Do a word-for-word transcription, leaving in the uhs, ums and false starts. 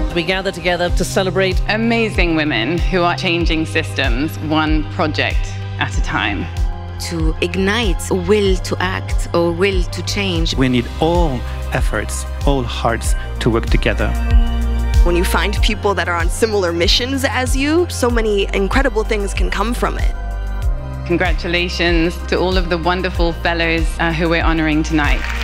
We gather together to celebrate amazing women who are changing systems one project at a time. To ignite a will to act or will to change. We need all efforts, all hearts to work together. When you find people that are on similar missions as you, so many incredible things can come from it. Congratulations to all of the wonderful fellows uh, who we're honoring tonight.